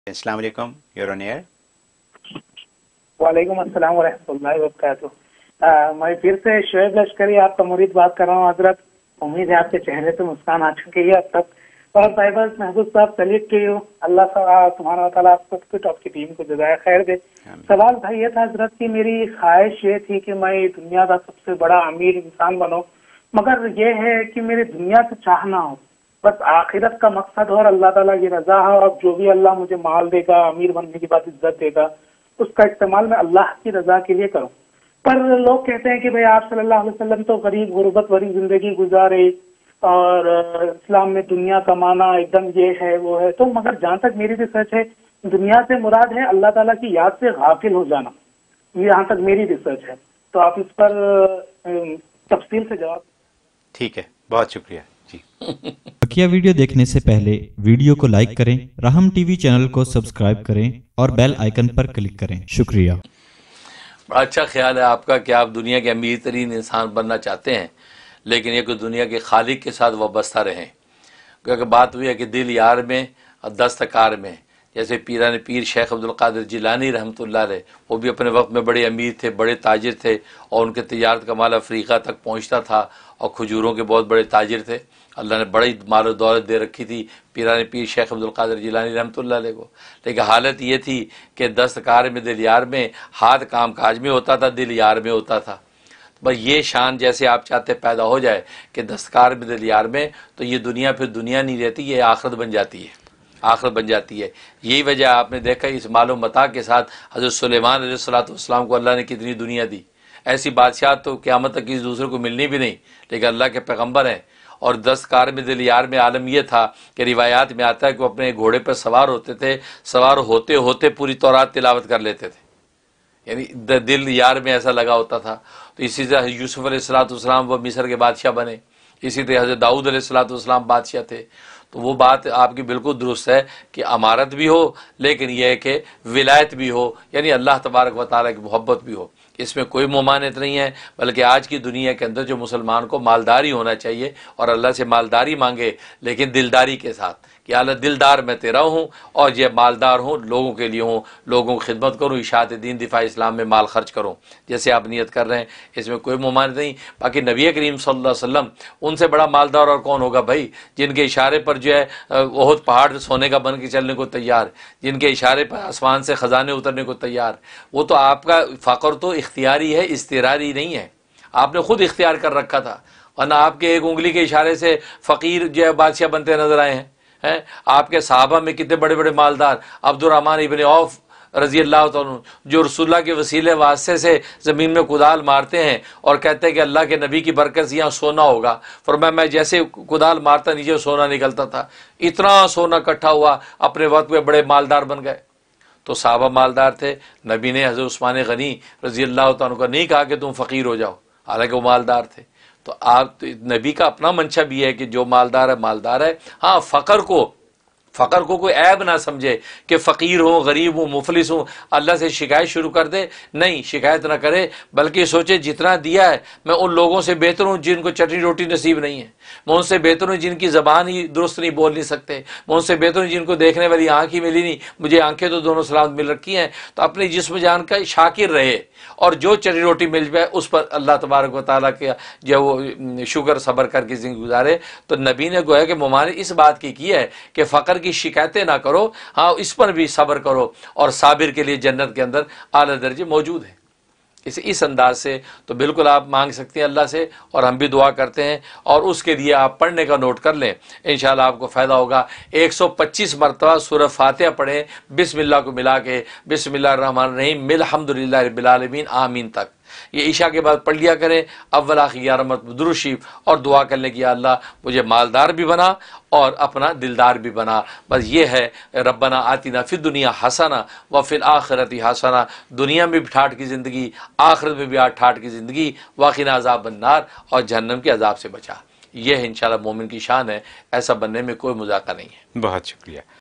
السلام علیکم، your on year. وعلیکم السلام ورحمۃ اللہ وبرکاتہ۔ میں پھر سے شعیب لشکری آپ کا مرید بات کر رہا ہوں حضرت۔ امید ہے آپ کے چہرے سے مسکان آ چکی ہے اب تک، اور طیبہ محبوب صاحب سلیٹ کی ہو، اللہ سبحانہ وتعالیٰ آپ کو آپ کی ٹیم کو جزائے خیر دے۔ سوال بھائی یہ تھا حضرت کی میری خواہش یہ تھی کہ میں دنیا کا سب سے بڑا امیر انسان بنوں، مگر یہ ہے کہ میری دنیا سے چاہنا ہو، بس آخرت کا مقصد ہو اور اللہ تعالیٰ کی رضا ہو، اور جو بھی اللہ مجھے مال دے گا، امیر بننے کے بعد عزت دے گا، اس کا استعمال میں اللہ کی رضا کے لیے کروں۔ پر لوگ کہتے ہیں کہ بھئی آپ صلی اللہ علیہ وسلم تو غریب غربت بھری زندگی گزارے، اور اسلام میں دنیا کمانا ایک دم یہ ہے وہ ہے، تو مگر جہاں تک میری ریسرچ ہے دنیا سے مراد ہے اللہ تعالیٰ کی یاد سے غافل ہو جانا، یہاں تک میری ریسرچ ہے، تو آپ اس پر تفصیل سے جواب۔ ٹھیک ہے، بہت شکریہ جی۔ بقیہ ویڈیو دیکھنے سے پہلے ویڈیو کو لائک کریں، راہم ٹی وی چینل کو سبسکرائب کریں اور بیل آئیکن پر کلک کریں۔ شکریہ۔ بڑا اچھا خیال ہے آپ کا کہ آپ دنیا کے امیر ترین انسان بننا چاہتے ہیں، لیکن یہ کہ دنیا کے خالق کے ساتھ وابستہ رہیں، کیونکہ بات ہوئی ہے کہ دل یار میں اور دست کار میں۔ جیسے پیران پیر شیخ عبدالقادر جیلانی رحمۃ اللہ علیہ، وہ بھی اپنے وقت میں بڑے امیر تھے، بڑے تاجر تھے، اور ان کے تجارت کا مال افریقہ تک پہنچتا تھا، اور کھجوروں کے بہت بڑے تاجر تھے۔ اللہ نے بڑی مال و دولت دے رکھی تھی پیران پیر شیخ عبدالقادر جیلانی رحمۃ اللہ علیہ کو، لیکن حالت یہ تھی کہ دستکار میں دل یار میں، ہاتھ کام کاج میں ہوتا تھا، دل یار میں ہوتا تھا۔ بس یہ شان جیسے آپ چاہتے پیدا ہو جائے کہ دستکار میں دل یار میں، تو یہ دنیا پھر دنیا نہیں رہتی، یہ آخرت بن جاتی ہے، آخرت بن جاتی ہے۔ یہی وجہ آپ نے دیکھا اس مال و متاع کے ساتھ حضرت سلیمان علیہ السلام کو اللہ نے کتنی دنیا دی۔ ایسی بادشاہت تو قیامت تک کسی دوسرے کو ملنی بھی نہیں، لیکن اللہ کے پیغمبر ہیں۔ اور دستکار میں دل یار میں عالم یہ تھا کہ روایات میں آتا ہے کہ وہ اپنے گھوڑے پر سوار ہوتے تھے، سوار ہوتے ہوتے پوری تورات تلاوت کر لیتے تھے، یعنی دل یار میں ایسا لگا ہوتا تھا۔ تو اسی طرح یوسف علیہ السلام وہ مصر کے بادشاہ بنے، اسی طرح حضرت داؤد علیہ السلام بادشاہ تھے۔ تو وہ بات آپ کی بالکل درست ہے کہ امارت بھی ہو، لیکن یہ ہے کہ ولایت بھی ہو، یعنی اللہ تبارک و تعالیٰ کی محبت بھی ہو، اس میں کوئی ممانعت نہیں ہے۔ بلکہ آج کی دنیا کے اندر جو مسلمان کو مالداری ہونا چاہیے، اور اللہ سے مالداری مانگے، لیکن دلداری کے ساتھ کہ اللہ دلدار میں تیرا ہوں، اور یہ مالدار ہوں، لوگوں کے لیے ہوں، لوگوں کی خدمت کروں، اشاعت دین، دفاع اسلام میں مال خرچ کروں، جیسے آپ نیت کر رہے ہیں، اس میں کوئی ممانعت نہیں۔ باقی نبی کریم صلی اللہ علیہ وسلم، ان سے بڑا مالدار اور کون ہوگا بھائی، جن کے اشارے پر جو ہے احد پہاڑ سونے کا بن کے چلنے کو تیار، جن کے اشارے پر آسمان سے خزانے اترنے کو تیار۔ وہ تو آپ کا فقر تو اختیاری ہے، استراری نہیں ہے، آپ نے خود اختیار کر رکھا تھا، ورنہ آپ کے ایک انگلی کے اشارے سے فقیر جو ہے بادشاہ بنتے نظر آئے ہیں۔ آپ کے صحابہ میں کتنے بڑے بڑے مالدار، عبد الرحمن ابن عوف رضی اللہ تعالیٰ، جو رسول اللہ کے وسیلے واسطے سے زمین میں کدال مارتے ہیں اور کہتے ہیں کہ اللہ کے نبی کی برکت سے یہاں سونا ہوگا، فرمایا میں جیسے کدال مارتا نیچے سونا نکلتا تھا، اتنا سونا اکٹھا ہوا، اپنے وقت میں بڑے مالدار بن گئے۔ تو صحابہ مالدار تھے، نبی نے حضرت عثمان غنی رضی اللہ تعالیٰ کو نہیں کہا کہ تم فقیر ہو جاؤ، حالانکہ وہ مالدار تھے۔ تو آپ نبی کا اپنا منشا بھی ہے کہ جو مالدار ہے مالدار ہے۔ ہاں، فقر کو کوئی عیب نہ سمجھے کہ فقیر ہوں، غریب ہوں، مفلس ہوں، اللہ سے شکایت شروع کر دے، نہیں، شکایت نہ کرے، بلکہ سوچے جتنا دیا ہے میں ان لوگوں سے بہتر ہوں جن کو چٹنی روٹی نصیب نہیں ہے، میں ان سے بہتر ہوں جن کی زبان ہی درست نہیں بول نہیں سکتے، میں ان سے بہتر ہوں جن کو دیکھنے والی آنکھ ہی ملی نہیں، مجھے آنکھیں تو دونوں سلامت مل رکھی ہیں۔ تو اپنی جسم جان کا شاکر رہے، اور جو چٹنی روٹی مل جائے اس پر اللہ تبارک و تعالیٰ کے جو وہ شکر صبر کر کے زندگی گزارے۔ تو نبی نے گویا کہ ممانعت اس بات کی ہے کہ فقر کی شکایتیں نہ کرو، ہاں اس پر بھی صبر کرو، اور صابر کے لیے جنت کے اندر اعلیٰ درجے موجود ہیں۔ اس انداز سے تو بالکل آپ مانگ سکتے ہیں اللہ سے، اور ہم بھی دعا کرتے ہیں، اور اس کے لیے آپ پڑھنے کا نوٹ کر لیں، انشاءاللہ آپ کو فائدہ ہوگا۔ 125 مرتبہ سورہ فاتحہ پڑھیں، بسم اللہ کو ملا کے، بسم اللہ الرحمن الرحیم، الحمدللہ رب العالمین، آمین تک۔ یہ عشاء کے بعد پڑھ لیا کریں، اول آخر 11 مرتبہ درود شریف، اور دعا کرنے کی، یا اللہ مجھے مالدار بھی بنا اور اپنا دلدار بھی بنا۔ بس یہ ہے، ربنا آتنا فی الدنیا حسنہ وفی الآخرۃ حسنہ، دنیا میں بھی ٹھاٹھ کی زندگی، آخرت میں بھی ٹھاٹھ کی زندگی، وقنا عذاب النار، اور جہنم کے عذاب سے بچا۔ یہ انشاءاللہ مومن کی شان ہے، ایسا بننے میں کوئی مذاقہ نہیں ہے۔ بہت شکریہ۔